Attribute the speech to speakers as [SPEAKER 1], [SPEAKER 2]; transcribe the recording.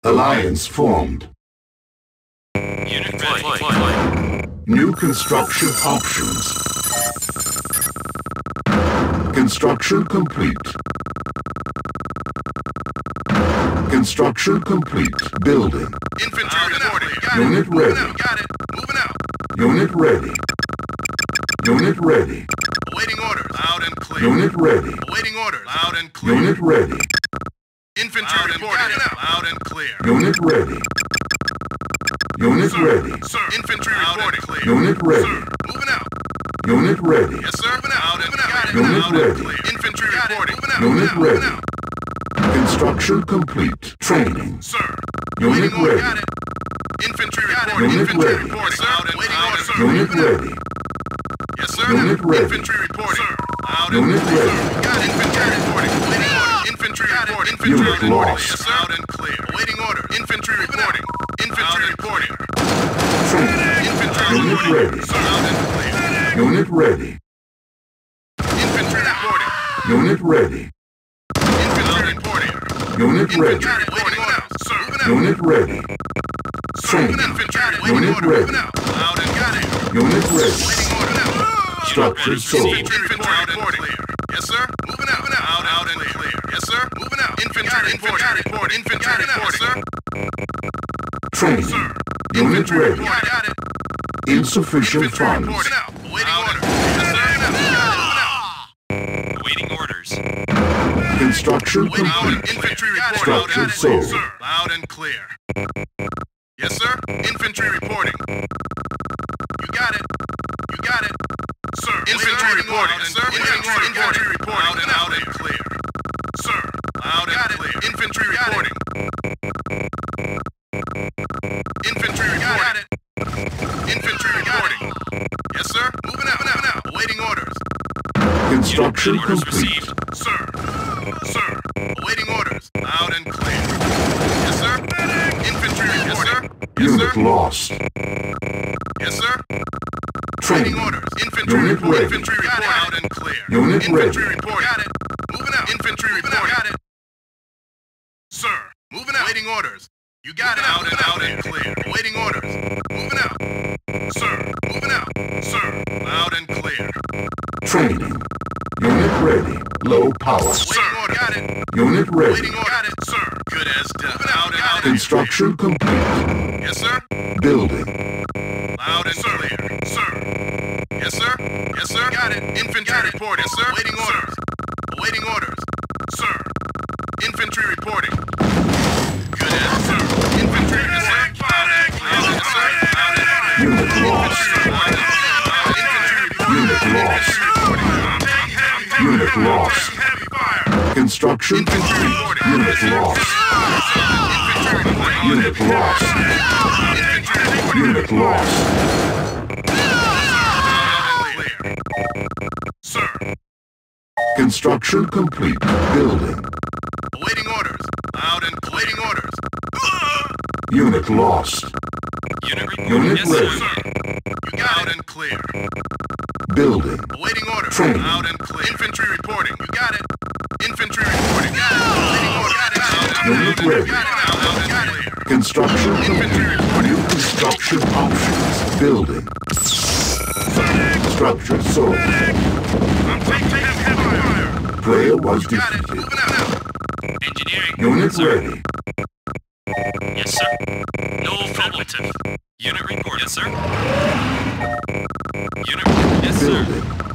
[SPEAKER 1] Alliance formed.
[SPEAKER 2] Unit ready.
[SPEAKER 1] New construction options. Construction complete. Construction complete. Building.
[SPEAKER 3] Infantry reporting.
[SPEAKER 1] Unit ready.
[SPEAKER 3] Got it. Moving out.
[SPEAKER 1] Unit ready. Unit ready.
[SPEAKER 3] Awaiting orders. Loud and clear.
[SPEAKER 1] Unit ready.
[SPEAKER 3] Awaiting orders. Loud and clear.
[SPEAKER 1] Unit ready.
[SPEAKER 3] Infantry reporting. Loud and clear.
[SPEAKER 1] Unit ready. Unit ready.
[SPEAKER 3] Sir. Infantry reporting. Clear.
[SPEAKER 1] Unit ready.
[SPEAKER 3] Sir. Moving out.
[SPEAKER 1] Unit ready.
[SPEAKER 3] Yes, sir. Moving out. Moving out.
[SPEAKER 1] Unit
[SPEAKER 3] Loud and
[SPEAKER 1] ready.
[SPEAKER 3] clear. Infantry reporting. Moving out.
[SPEAKER 1] Unit
[SPEAKER 3] Moving
[SPEAKER 1] ready.
[SPEAKER 3] out.
[SPEAKER 1] Construction complete. Training.
[SPEAKER 3] Sir.
[SPEAKER 1] Unit
[SPEAKER 3] Awaiting orders.
[SPEAKER 1] ready.
[SPEAKER 3] Got it. Infantry reporting.
[SPEAKER 1] Unit
[SPEAKER 3] Infantry
[SPEAKER 1] ready.
[SPEAKER 3] reporting. Loud and waiting orders. Sir.
[SPEAKER 1] Unit ready.
[SPEAKER 3] Yes, sir.
[SPEAKER 1] Unit ready.
[SPEAKER 3] Infantry reporting. Sir. Loud and
[SPEAKER 1] Unit
[SPEAKER 3] clear.
[SPEAKER 1] ready.
[SPEAKER 3] Got infantry reporting. Waiting order. Infantry reporting. Infantry
[SPEAKER 1] Unit
[SPEAKER 3] reporting.
[SPEAKER 1] lost.
[SPEAKER 3] Yes, sir. Loud and clear. Waiting order. Infantry reporting. Infantry reporting.
[SPEAKER 1] Training.
[SPEAKER 3] Infantry
[SPEAKER 1] Unit
[SPEAKER 3] reporting.
[SPEAKER 1] ready.
[SPEAKER 3] Sir. Loud and clear.
[SPEAKER 1] Unit ready.
[SPEAKER 3] Infantry reporting.
[SPEAKER 1] Unit ready.
[SPEAKER 3] Infantry reporting.
[SPEAKER 1] Unit ready.
[SPEAKER 3] Infantry reporting. Sir.
[SPEAKER 1] Unit ready. Training.
[SPEAKER 3] Infantry.
[SPEAKER 1] Unit ready.
[SPEAKER 3] Loud and got it.
[SPEAKER 1] Unit ready.
[SPEAKER 3] Waiting order.
[SPEAKER 1] Structure sold.
[SPEAKER 3] Infantry reporting. Yes, sir. Moving out. Moving out. Out and clear. Yes, sir. Moving out. Infantry reporting. Infantry reporting. Sir.
[SPEAKER 1] Training.
[SPEAKER 3] Sir.
[SPEAKER 1] Unit
[SPEAKER 3] Infantry
[SPEAKER 1] ready.
[SPEAKER 3] reporting. Got it.
[SPEAKER 1] Insufficient
[SPEAKER 3] Infantry
[SPEAKER 1] funds.
[SPEAKER 3] reporting. Waiting order. Yes, sir.
[SPEAKER 2] Awaiting orders.
[SPEAKER 1] Construction
[SPEAKER 3] Waiting order.
[SPEAKER 1] complete.
[SPEAKER 3] Infantry reporting.
[SPEAKER 1] Structure
[SPEAKER 3] Got it.
[SPEAKER 1] sold.
[SPEAKER 3] Sir. Loud and clear. Yes, sir. Infantry reporting. You got it. You got it. Sir. Infantry reporting. Sir. Infantry reporting. Loud and clear. Sir. Loud and clear. Infantry reporting. Infantry reporting. Infantry reporting. Yes, sir. Moving out. Moving out. Awaiting orders.
[SPEAKER 1] Construction
[SPEAKER 2] Orders
[SPEAKER 1] complete.
[SPEAKER 2] received.
[SPEAKER 3] Sir. Sir. Awaiting orders. Loud and clear. Yes, sir. Infantry reporting. Yes, sir. Yes,
[SPEAKER 1] Unit
[SPEAKER 3] sir.
[SPEAKER 1] lost.
[SPEAKER 3] Yes, sir.
[SPEAKER 1] Training.
[SPEAKER 3] Waiting orders. Infantry
[SPEAKER 1] Unit
[SPEAKER 3] report.
[SPEAKER 1] ready.
[SPEAKER 3] Infantry report. Loud and clear.
[SPEAKER 1] Unit
[SPEAKER 3] Infantry
[SPEAKER 1] ready.
[SPEAKER 3] report. Got it. Moving out. Infantry report. Got it. Sir. Moving out. Waiting orders. You got it. Out and clear. Waiting orders. Moving out. Sir. Moving out. Sir. Loud and clear.
[SPEAKER 1] Training. Unit ready. Low power.
[SPEAKER 3] Waiting order. Got it.
[SPEAKER 1] Unit ready.
[SPEAKER 3] Waiting order. Got it. Sir. Good as done. Out and
[SPEAKER 1] Construction complete.
[SPEAKER 3] Yes, sir.
[SPEAKER 1] Building.
[SPEAKER 3] Loud and clear. Sir. Yes, sir. Yes, sir. Got it. Infantry report. Yes, sir. Waiting orders. Awaiting orders. Sir. Infantry reporting. Good as sir. Infantry yes, sir. Yes, sir.
[SPEAKER 1] Unit lost. Unit lost. Unit lost. Construction complete. Unit lost. Unit lost. Unit lost.
[SPEAKER 3] Sir.
[SPEAKER 1] Construction complete. Building.
[SPEAKER 3] Awaiting orders. Loud and awaiting orders.
[SPEAKER 1] Unit lost.
[SPEAKER 2] Unit reporting.
[SPEAKER 1] Unit
[SPEAKER 2] Yes,
[SPEAKER 1] ready.
[SPEAKER 2] sir.
[SPEAKER 3] You got it and clear.
[SPEAKER 1] Building.
[SPEAKER 3] Awaiting orders.
[SPEAKER 1] Training.
[SPEAKER 3] Loud and clear. Infantry reporting. You got it. Infantry reporting. Got it. Awaiting orders. Got it.
[SPEAKER 1] Unit ready.
[SPEAKER 3] Got it. Loud and clear.
[SPEAKER 1] Construction
[SPEAKER 3] Infantry
[SPEAKER 1] complete.
[SPEAKER 3] reporting.
[SPEAKER 1] New construction options. Building. Structure sold.
[SPEAKER 3] I'm taking him fire.
[SPEAKER 1] Player was
[SPEAKER 3] Got it.
[SPEAKER 1] defeated.
[SPEAKER 3] Moving out.
[SPEAKER 2] Engineering.
[SPEAKER 1] Unit
[SPEAKER 2] sir.
[SPEAKER 1] ready.
[SPEAKER 2] Yes, sir. No affirmative. Unit report. Yes, sir. Unit report. Yes, sir.
[SPEAKER 1] Building.